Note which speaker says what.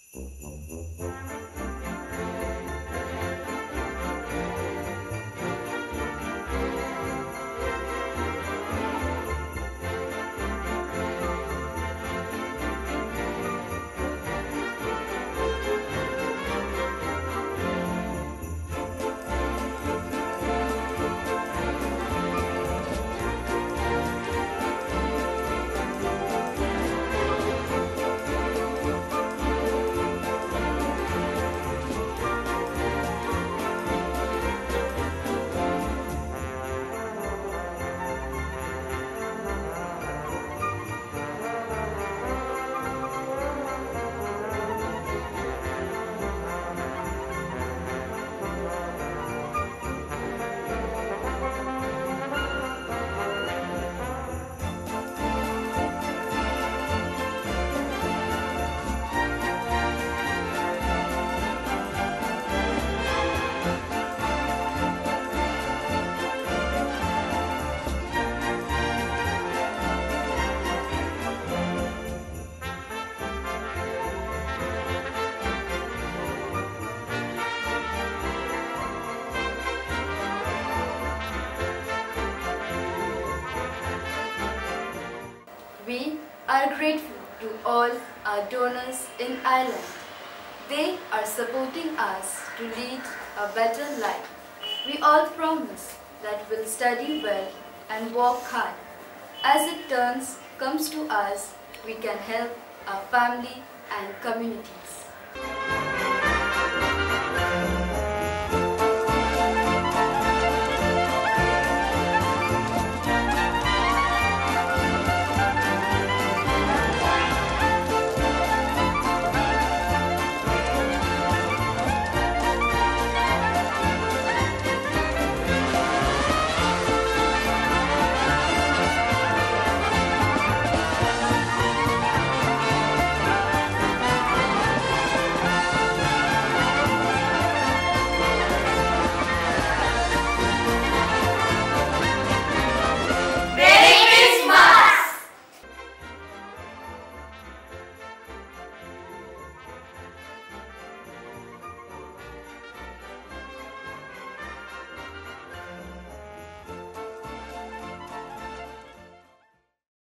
Speaker 1: We are grateful to all our donors in Ireland. They are supporting us to lead a better life. We all promise that we'll study well and work hard. As it comes to us, we can help our family and communities.